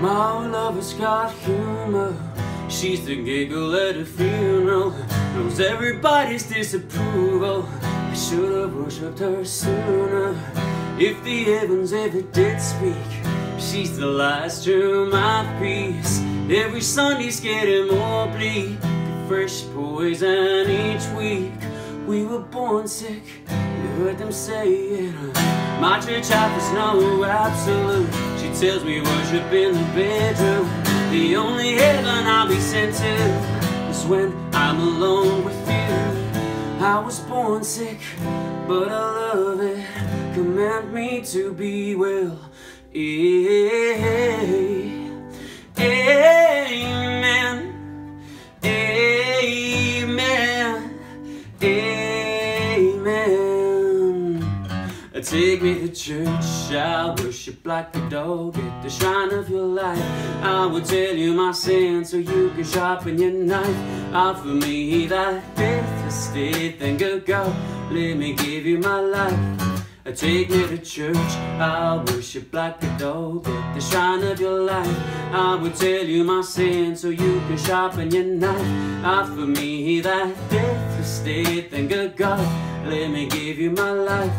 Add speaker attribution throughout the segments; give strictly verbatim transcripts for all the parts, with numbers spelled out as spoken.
Speaker 1: My lover's got humor. She's the giggle at a funeral, knows everybody's disapproval. I should have worshipped her sooner. If the heavens ever did speak, she's the last true mouthpiece. Every Sunday's getting more bleak, fresh poison each week. We were born sick, you heard them say it. My church offers no absolute. She tells me worship in the bedroom. The only heaven I'll be sent to is when I'm alone with you. I was born sick, but I love it. Command me to be well. Amen. Amen. Take me to church, I'll worship like a dog at the shrine of your life. I will tell you my sins so you can sharpen your knife. Offer me that deathless state, then good God, let me give you my life. Take me to church, I'll worship like a dog at the shrine of your life. I will tell you my sins so you can sharpen your knife. Offer me that deathless state, then good God, let me give you my life.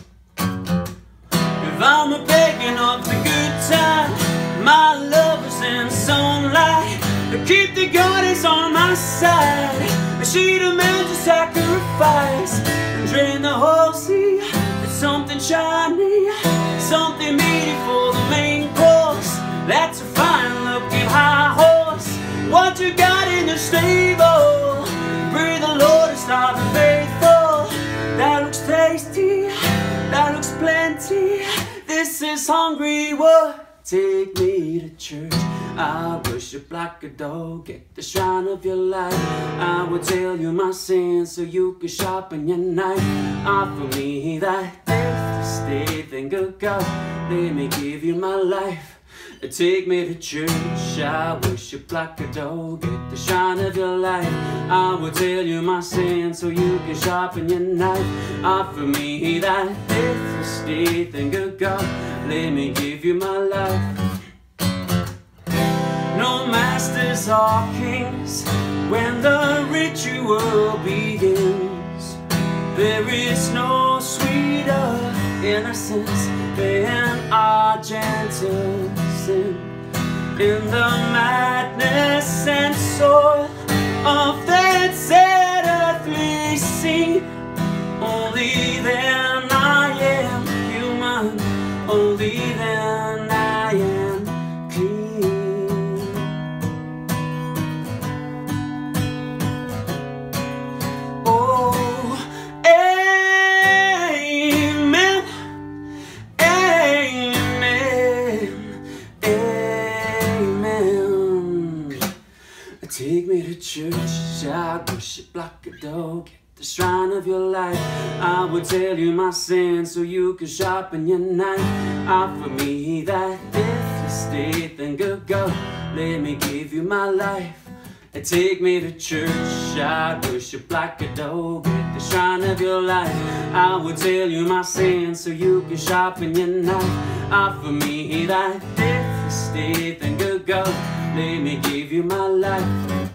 Speaker 1: If I'm a begging of the good time, my lover's in sunlight. Keep the goddess on my side. She demands a sacrifice and drain the Hozier. It's something shiny, something meaty for the main course. That's a fine-looking high horse. What you got in the stable? Breathe the Lord and start the faithful. That looks tasty, that looks plenty. This is hungry work. Take me to church, I worship like a dog at the shrine of your life. I will tell you my sins so you can sharpen your knife. Offer me that deathless state, then good God, let me give you my life. Take me to church, I worship like a dog at the shrine of your life. I will tell you my sins so you can sharpen your knife. Offer me that deathless state, then good God, let me give you my life. No masters or kings when the ritual begins. There is no sweeter innocence than our gentle sin. In the madness and soil of that sad earthly scene, only then I am human, only then I am clean. Oh, amen, amen, amen. Take me to church, I worship like a dog at the shrine of your life. I will tell you my sins so you can sharpen your knife. Offer me that deathless state, then good God, let me give you my life. Take me to church, I worship like a dog at the shrine of your life. I will tell you my sins so you can sharpen your knife. Offer me that deathless state, then good God, let me give you my life.